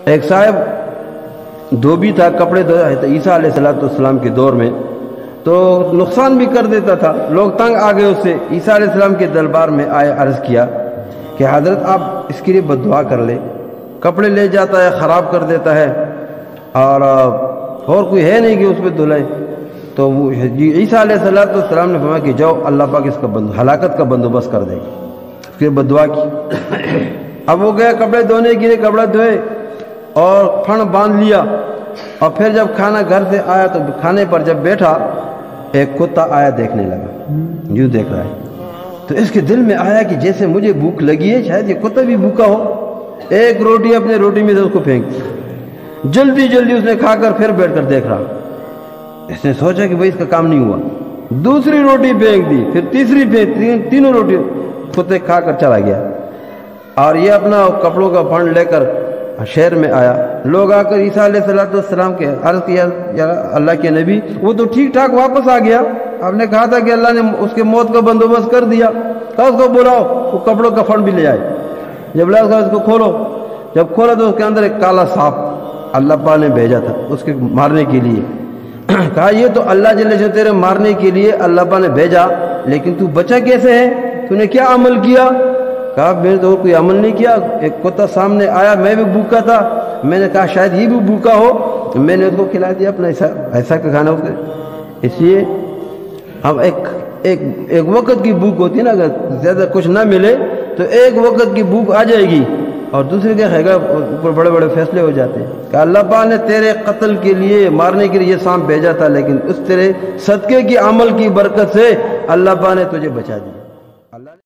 ایک صاحب دھوبی تھا، کپڑے عیسیٰ علیہ السلام کے دور میں، تو نقصان بھی کر دیتا تھا، لوگ تنگ آ گئے اس سے، عیسیٰ علیہ السلام کے دربار میں آئے، عرض کیا کہ حضرت آپ اس کے لیے بد دعا کر لیں، کپڑے لے جاتا ہے، خراب کر دیتا ہے، اور کوئی ہے نہیں کہ اس پہ دھلائے۔ تو عیسیٰ علیہ السلام نے فرمایا کہ جاؤ اللہ پاک اس کا ہلاکت کا بندوبست کر دے گا، اس کے بد دعا کی۔ اب وہ گیا کپڑے دھونے کے لیے، کپڑا دھوئے اور پھن باندھ لیا، اور پھر جب کھانا گھر سے آیا تو کھانے پر جب بیٹھا، ایک کتا آیا، دیکھنے لگا، یوں دیکھ رہا ہے، تو اس کے دل میں آیا کہ جیسے مجھے بھوک لگی ہے، شاید یہ کتا بھی بھوکا ہو۔ ایک روٹی اپنے روٹی میں سے اس کو پھینک دی، جلدی جلدی اس نے کھا کر پھر بیٹھ کر دیکھ رہا۔ اس نے سوچا کہ بھئی اس کا کام نہیں ہوا، دوسری روٹی پھینک دی، پھر تیسری پھینک، تینوں روٹی کتے کھا کر چلا گیا۔ اور یہ اپنا کپڑوں کا پھنڈ لے کر شہر میں آیا، لوگ آ کر عیسیٰ علیہ السلام کے عرض کیا، یا اللہ کے نبی وہ تو ٹھیک ٹھاک واپس آ گیا، آپ نے کہا تھا کہ اللہ نے اس کے موت کا بندوبست کر دیا، تو اس کو بلاؤ، وہ کپڑوں کا پھنڈ بھی لے آئے۔ جب لا اس کو کھولو، جب کھولا تو اس کے اندر ایک کالا سانپ اللہ پاک نے بھیجا تھا اس کے مارنے کے لیے۔ کہا یہ تو اللہ جل جلالہ تیرے مارنے کے لیے اللہ پاک نے بھیجا، لیکن تو بچا کیسے ہے، تو نے کیا عمل کیا؟ کہا میں نے تو کوئی عمل نہیں کیا، ایک کتا سامنے آیا، میں بھی بھوکا تھا، میں نے کہا شاید یہ بھی بھوکا ہو، میں نے اس کو کھلا دیا اپنا ایسا کا کھانا۔ اس لیے ہم ایک وقت کی بھوک ہوتی ہے نا، اگر زیادہ کچھ نہ ملے تو ایک وقت کی بھوک آ جائے گی، اور دوسرے کے خیگا اوپر بڑے بڑے فیصلے ہو جاتے ہیں کہ اللہ پاک نے تیرے قتل کے لیے، مارنے کے لیے یہ سانپ بھیجا تھا، لیکن اس تیرے صدقے کی عمل کی برکت سے اللہ پاک نے تجھے بچا دیا۔